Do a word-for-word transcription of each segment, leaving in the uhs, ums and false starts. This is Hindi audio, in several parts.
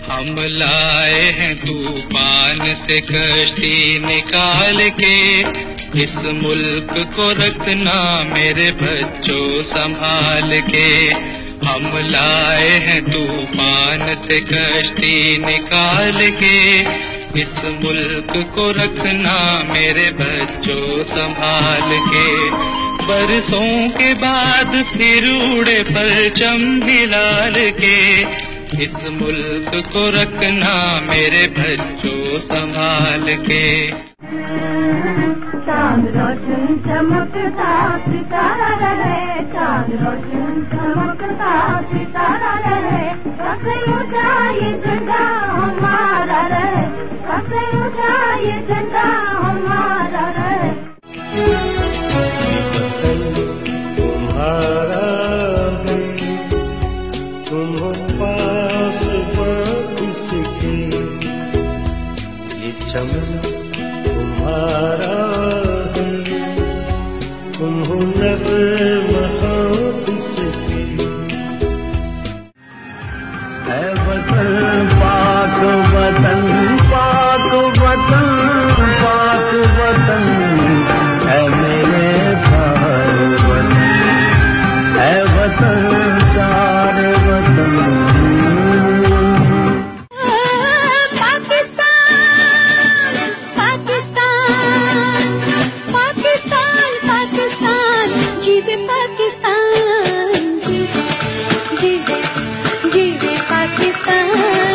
हम लाए हैं तूफान से कश्ती निकाल के, इस मुल्क को रखना मेरे बच्चों संभाल के। हम लाए हैं तूफान से कश्ती निकाल के, इस मुल्क को रखना मेरे बच्चों संभाल के। बरसों के बाद फिर उड़े परचम हिलाल के, इस मुल्क को रखना मेरे बच्चों संभाल के। चांद रोशन चमकता सितारा रहे, चांद रोशन चमकता सितारा रहे, सबसे ऊंचा ये झंडा हमारा रहे, सबसे ऊंचा ये झंडा हमारा रहे। तुम्हारा है, तुम हो पास किसके, ये चमन तुम्हारा है, तुम हो नग़्मा किसके। है वतन पाक वतन, पाक वतन, पाक वतन, है मेरे भाई वतन, है वतन सारे वतन। पाकिस्तान, जीवे पाकिस्तान।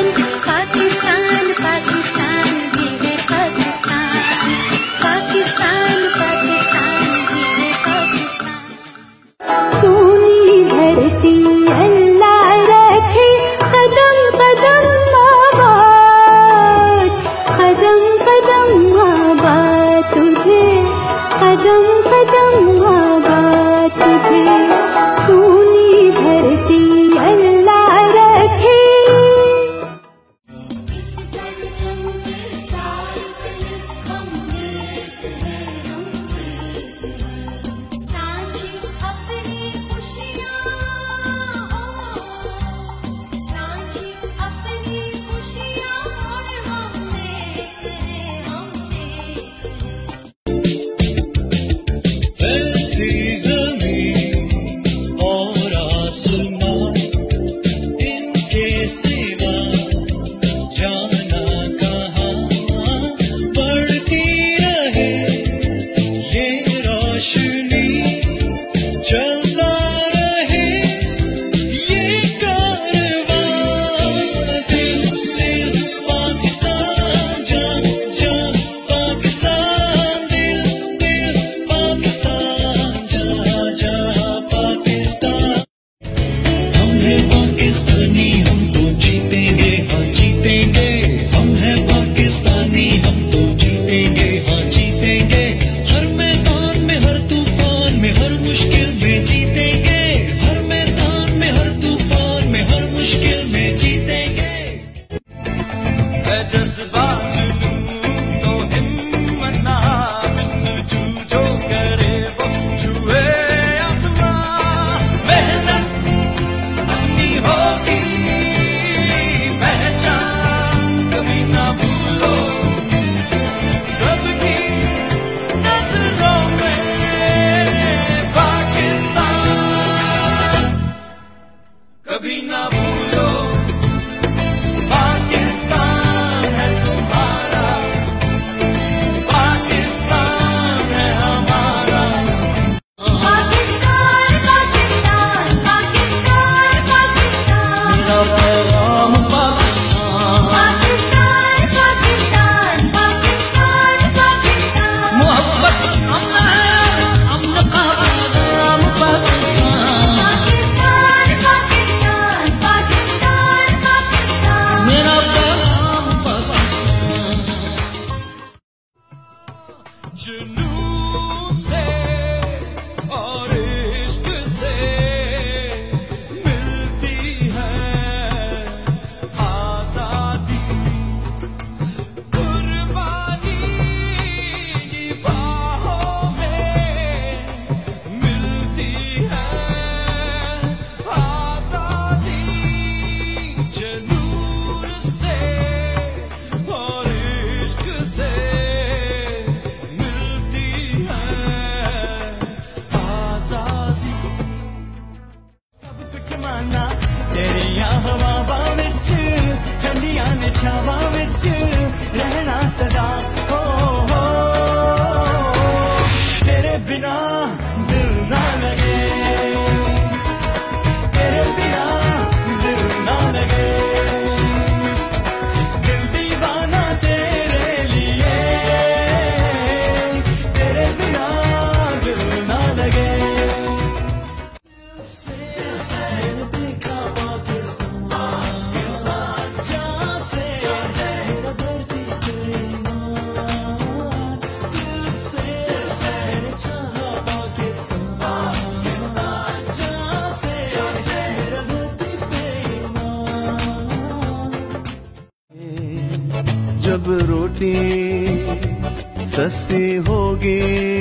जब रोटी सस्ती होगी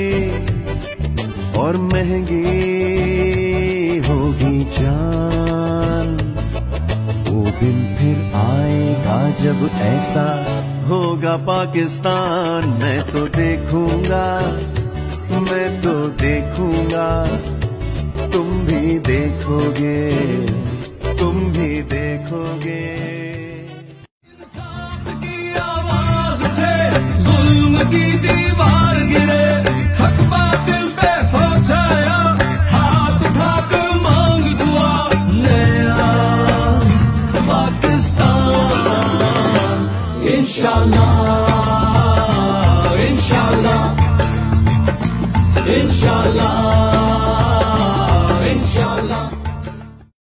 और महंगी होगी जान, वो दिन फिर आएगा जब ऐसा होगा पाकिस्तान। मैं तो देखूंगा, मैं तो देखूंगा, तुम भी देखोगे, तुम भी देखोगे। इंसाफ की आवाज उठे, जुल्म की दीवार गिरे, हक बातिल पे हो जाया, हाथ उठाकर मांग दुआ, नया पाकिस्तान इंशाल्लाह, इंशाल्लाह, इंशाल्लाह।